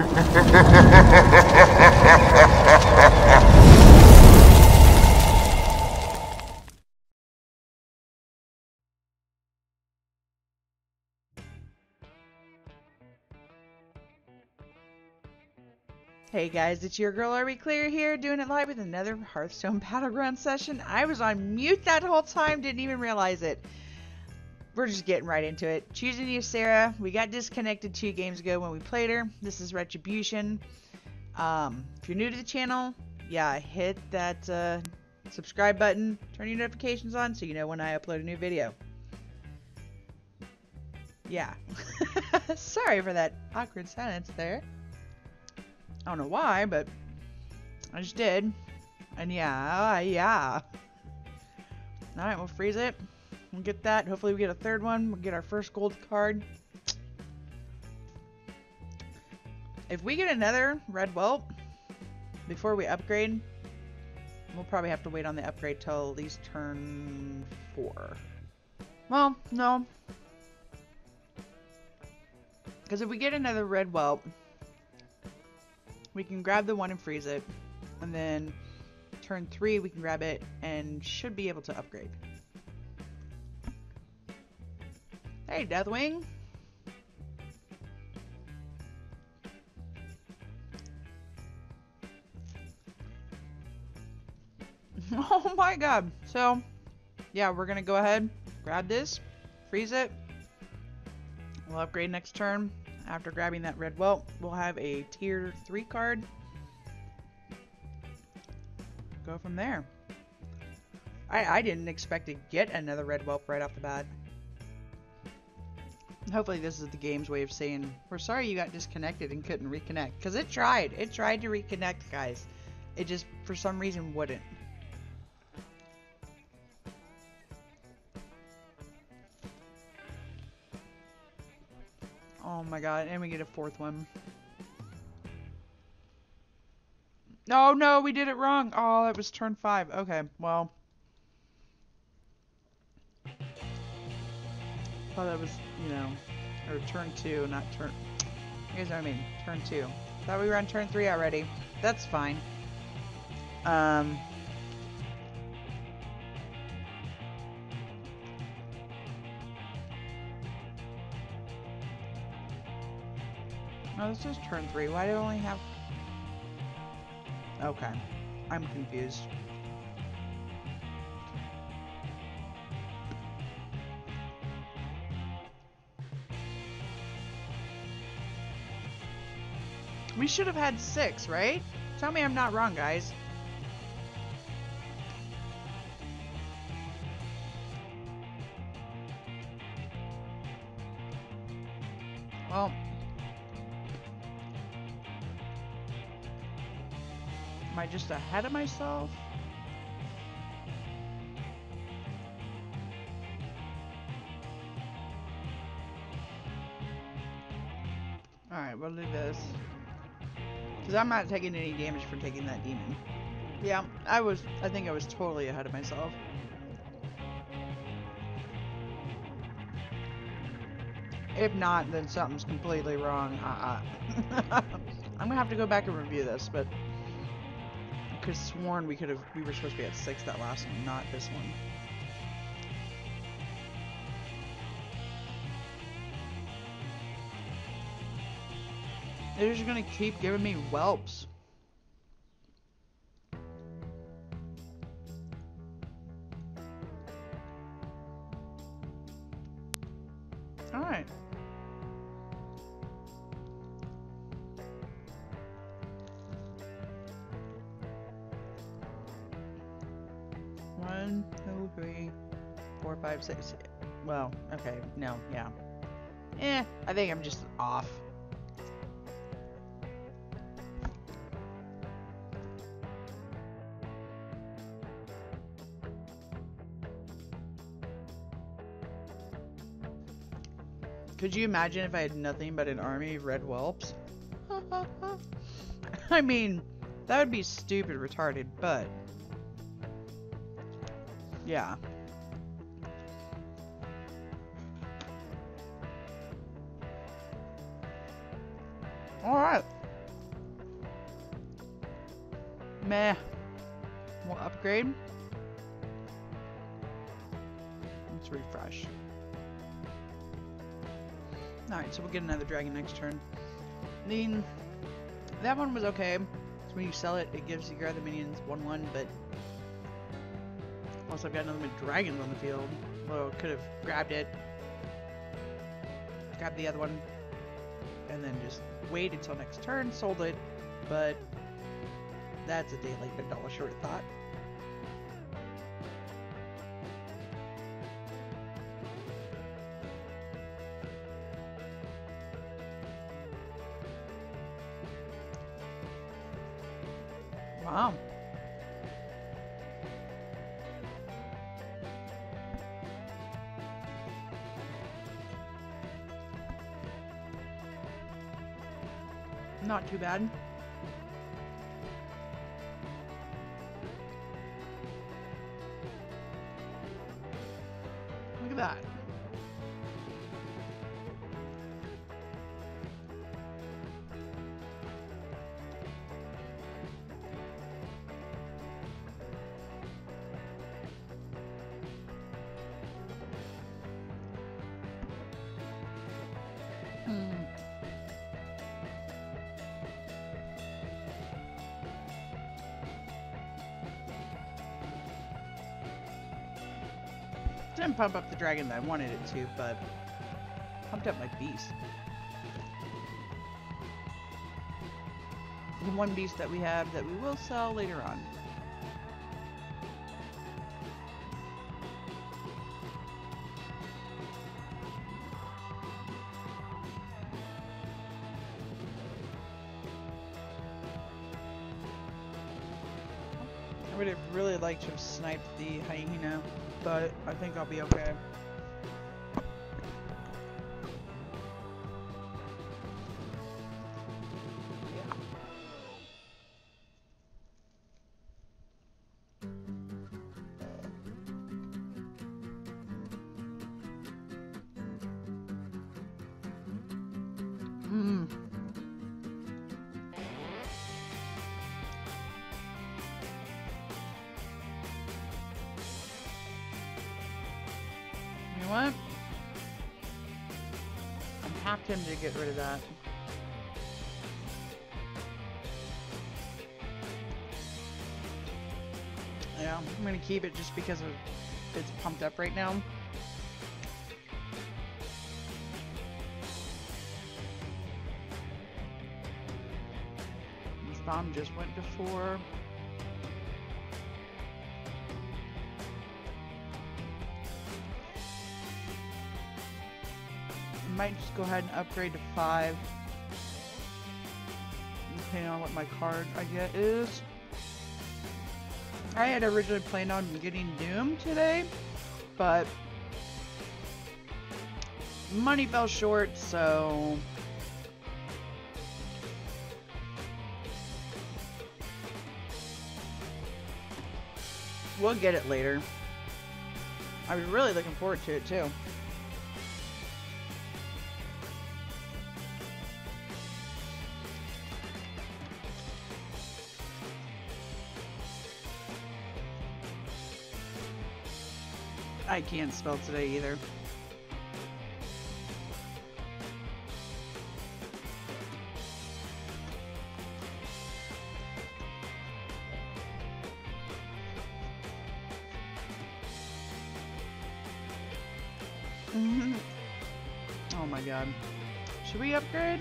Hey guys, it's your girl, Are We Clear here, doing it live with another Hearthstone Battlegrounds session. I was on mute that whole time, didn't even realize it. We're just getting right into it. Choosing Ysera. We got disconnected 2 games ago when we played her. This is Retribution. If you're new to the channel, yeah, hit that subscribe button, turn your notifications on so you know when I upload a new video. Yeah. Sorry for that awkward silence there. I don't know why, but I just did. And yeah. Alright, we'll freeze it. We'll get that. Hopefully we get a third one. We'll get our first gold card. If we get another red whelp before we upgrade, we'll probably have to wait on the upgrade till at least turn 4. Well, no. Because if we get another red whelp, we can grab the one and freeze it, and then turn 3 we can grab it and should be able to upgrade. Hey, Deathwing! Oh my god! So, yeah, we're gonna go ahead, grab this, freeze it. We'll upgrade next turn. After grabbing that red whelp, we'll have a tier 3 card. Go from there. I didn't expect to get another red whelp right off the bat. Hopefully this is the game's way of saying, we're sorry you got disconnected and couldn't reconnect. Because it tried. It tried to reconnect, guys. It just, for some reason, wouldn't. Oh my god, and we get a 4th one. Oh no, we did it wrong. Oh, that was turn 5. Okay, well. Thought that was, you know, or turn 2, not turn. You guys know what I mean? Turn 2. Thought we were on turn 3 already. That's fine. No, this is turn 3. Why do I only have... Okay. I'm confused. We should have had 6, right? Tell me I'm not wrong, guys. Well... Am I just ahead of myself? Alright, we'll do this. Because I'm not taking any damage for taking that demon. Yeah, I think I was totally ahead of myself. If not, then something's completely wrong. I'm gonna have to go back and review this, but I could have sworn we were supposed to be at 6 that last one, not this one. They're just gonna keep giving me whelps. Alright. One, 2, 3, 4, 5, 6. Well, okay, no, yeah. I think I'm just off. Could you imagine if I had nothing but an army of red whelps? I mean, that would be stupid retarded, but... yeah. Alright. Meh. We'll upgrade. Let's refresh. Alright, so we'll get another dragon next turn. I mean, that one was okay. So when you sell it, it gives your other minions 1/1, but also I've got another many dragons on the field. Well, could have grabbed it, grabbed the other one, and then just waited until next turn, sold it, but that's a day late, but $1 short of thought. Wow. Not too bad. Look at that. Didn't pump up the dragon that I wanted it to, but pumped up my beast. The one beast that we have that we will sell later on. I would have really liked to have sniped the hyena, but I think I'll be okay. You know what? I'm half tempted to get rid of that. Yeah, I'm gonna keep it just because of it's pumped up right now. This bomb just went to 4. Might just go ahead and upgrade to 5, depending on what my card I get is. I had originally planned on getting Doom today, but money fell short, so we'll get it later. I was really looking forward to it too. I can't spell today either. Oh my god. Should we upgrade?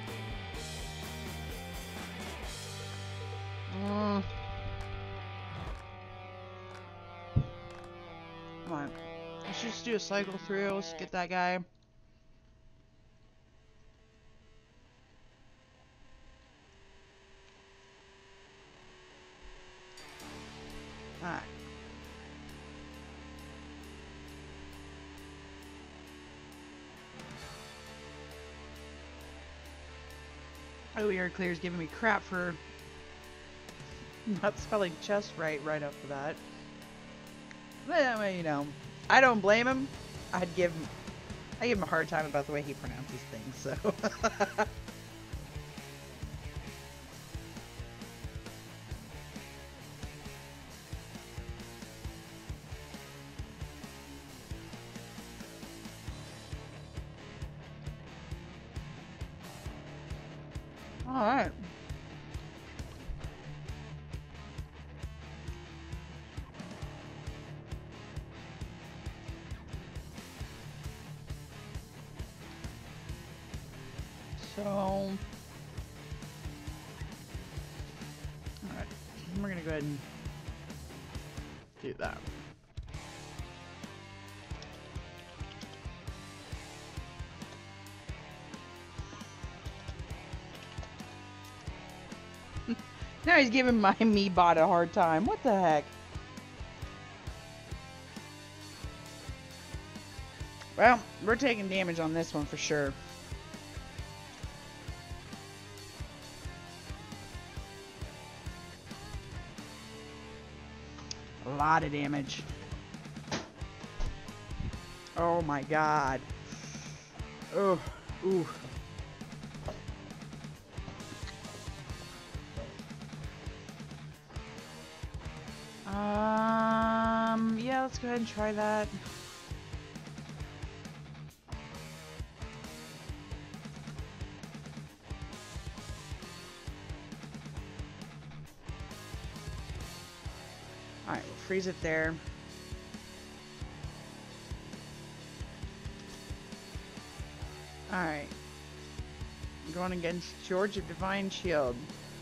Come on. Let's just do a cycle through. Let's get that guy. Alright. Oh, your clear is giving me crap for not spelling chest right off the bat. Well, you know, I don't blame him. I give him a hard time about the way he pronounces things, so. Alright. So, alright, we're gonna go ahead and do that. Now he's giving my me bot a hard time. What the heck? Well, we're taking damage on this one for sure. A lot of damage. Oh my god. Oh, ooh. Yeah, let's go ahead and try that. Alright, we'll freeze it there. Alright. Going against George of Divine Shield.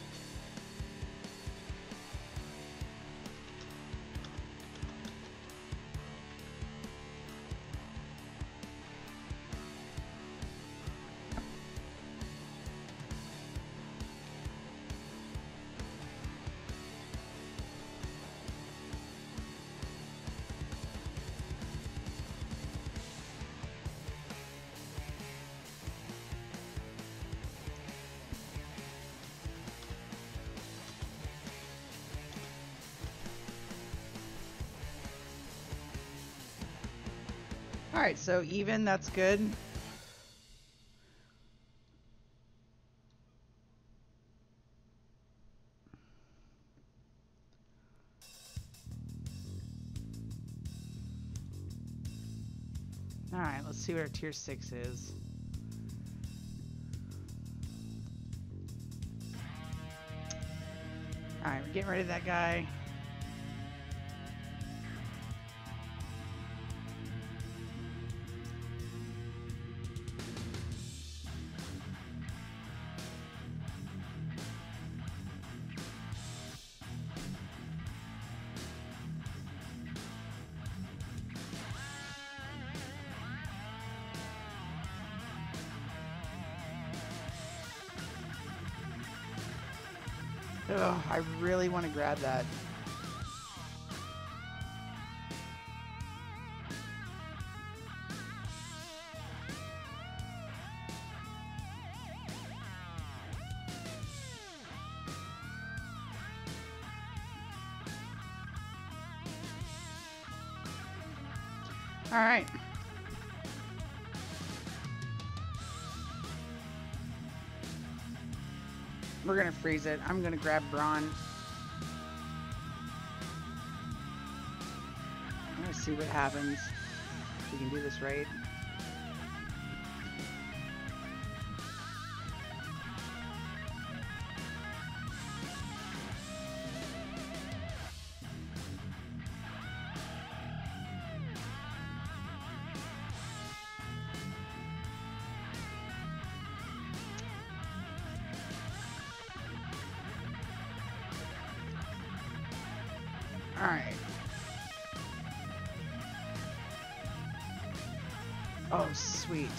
Alright, so even, that's good. Alright, let's see what our tier 6 is. Alright, we're getting rid of that guy. Ugh, I really want to grab that. All right. We're gonna freeze it. I'm gonna grab Braun. I'm gonna see what happens. If we can do this right. Alright. Oh, sweet.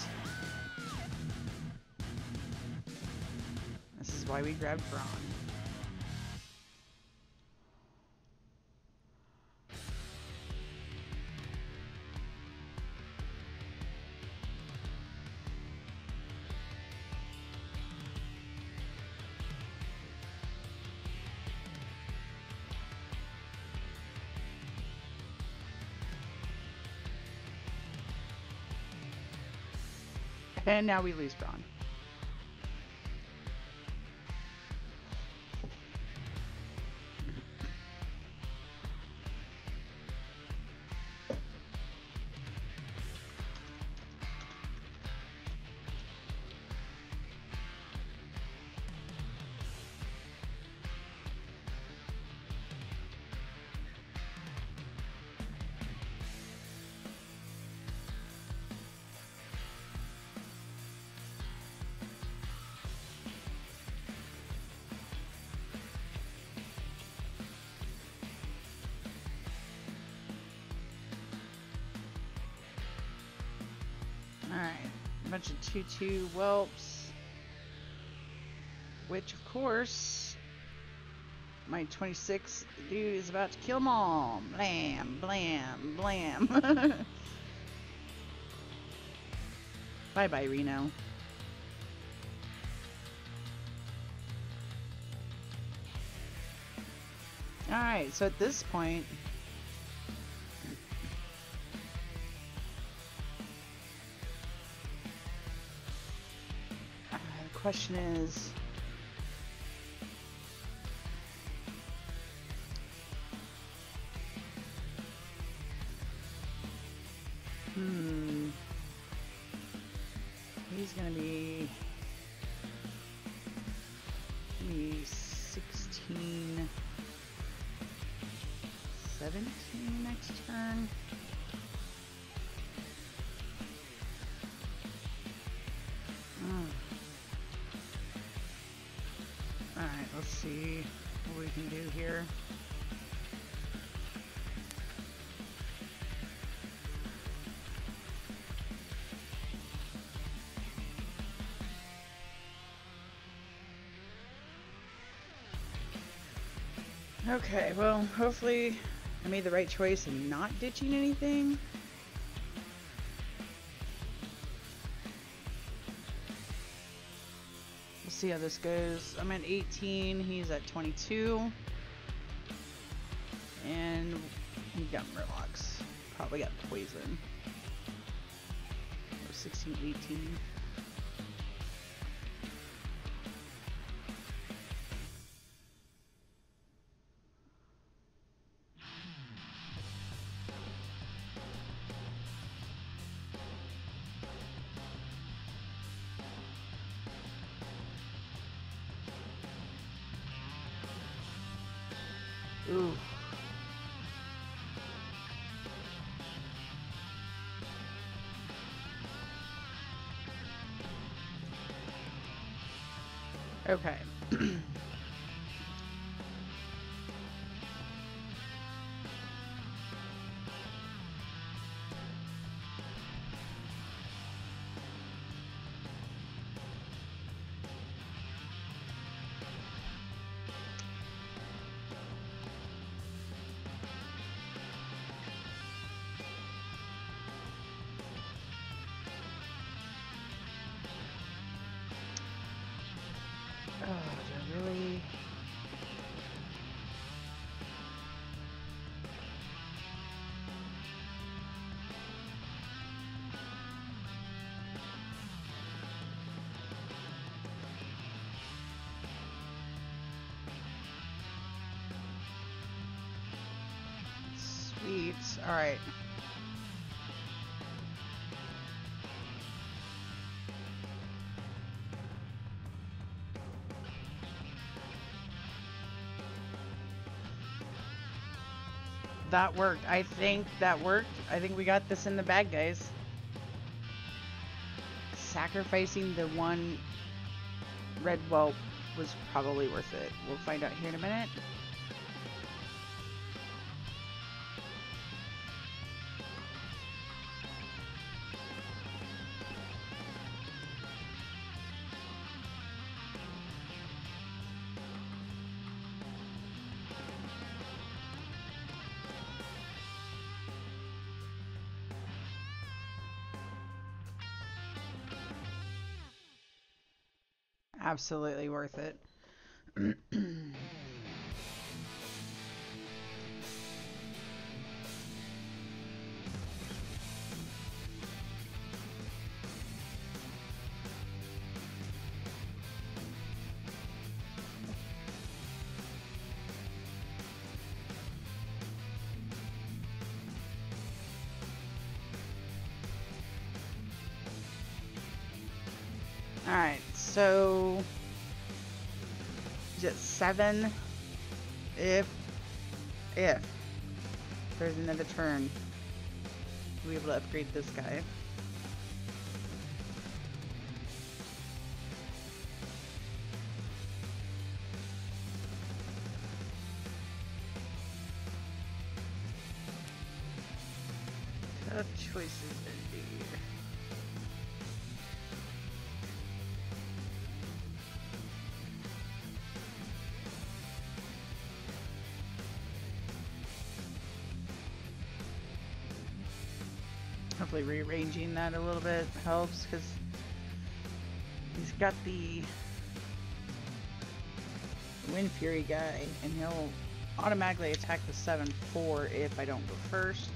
This is why we grabbed Braun. And now we lose Braun. A bunch of 2/2 whelps. Which, of course, my 26 dude is about to kill them all. Blam, blam, blam. Bye-bye, Reno. Alright, so at this point... the question is... He's gonna be 16, 17 next turn. Alright, let's see what we can do here. Okay, well, hopefully I made the right choice in not ditching anything. We'll see how this goes. I'm at 18, he's at 22. And we got Murlocs. Probably got poison. 16, 18. Ooh. Okay. Really? Sweet. All right. That worked. I think that worked. I think we got this in the bag, guys. Sacrificing the one red whelp was probably worth it. We'll find out here in a minute. Absolutely worth it. Alright, so just 7 if there's another turn. We'll be able to upgrade this guy. Tough choices indeed. Hopefully rearranging that a little bit helps, because he's got the Wind Fury guy, and he'll automatically attack the 7/4 if I don't go first.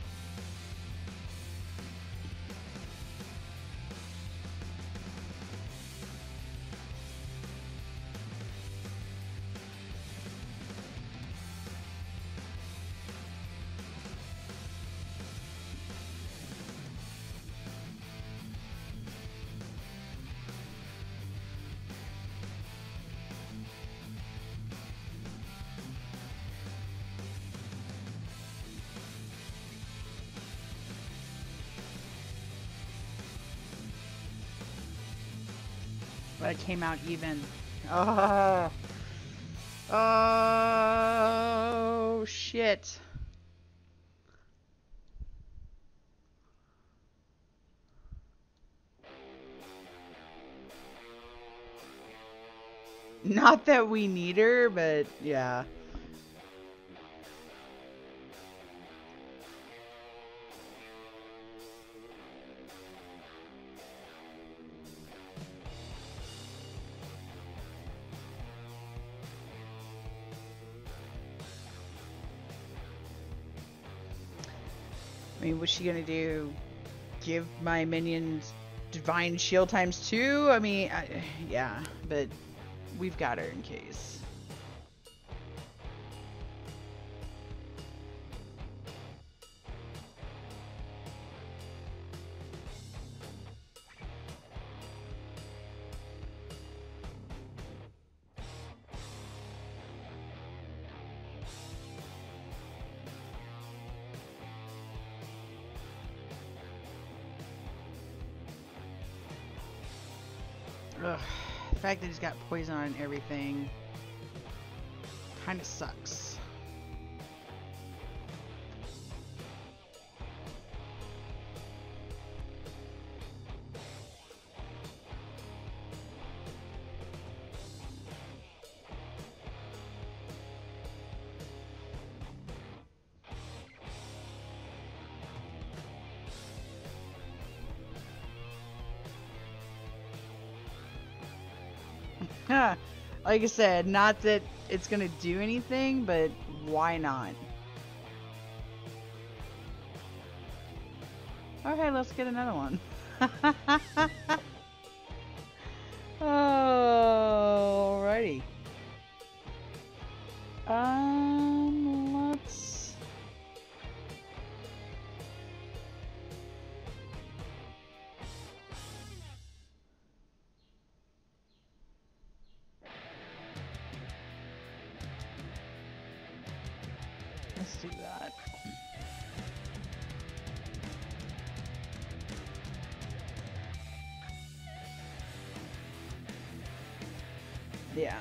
But it came out even. Oh. Oh, shit. Not that we need her, but yeah. I mean, what's she gonna do? Give my minions Divine Shield ×2? I mean, yeah, but we've got her in case. Ugh. The fact that he's got poison on everything kind of sucks. Like I said, not that it's gonna do anything, but why not? Okay, let's get another one. Alrighty. Let's do that. Yeah.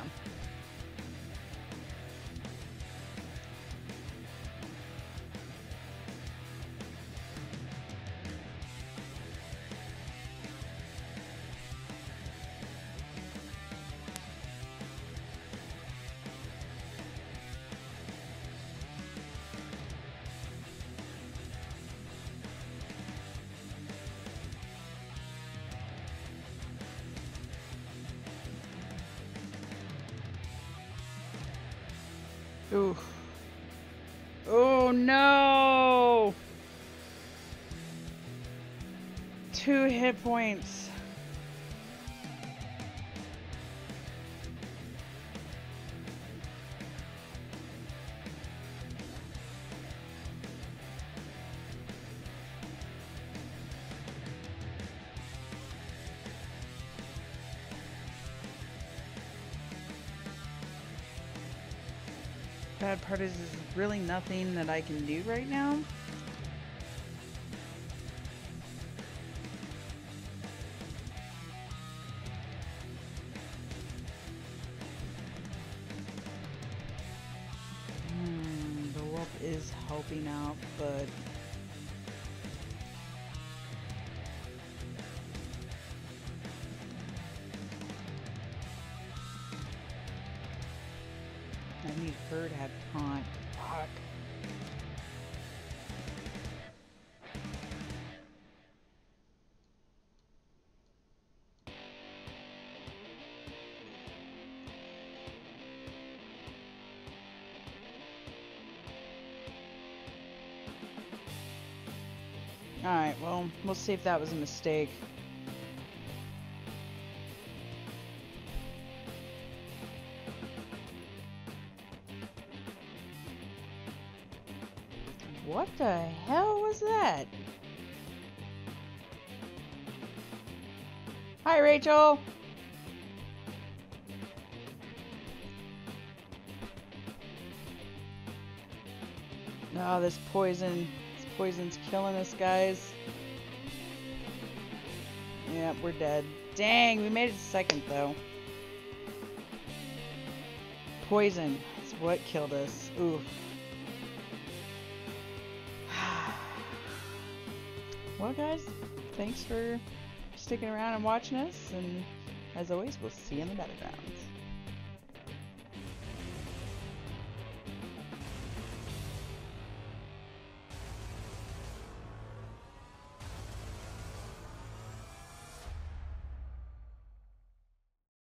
Ooh. Oh no! 2 hit points. Bad part is there's really nothing that I can do right now. The wolf is helping out, but I need her to have taunt. Fuck. Alright, well, we'll see if that was a mistake. What the hell was that? Hi, Rachel! Oh, this poison's killing us, guys. Yep, we're dead. Dang, we made it second, though. Poison is what killed us. Oof. Well, guys, thanks for sticking around and watching us, and as always, we'll see you in the battlegrounds.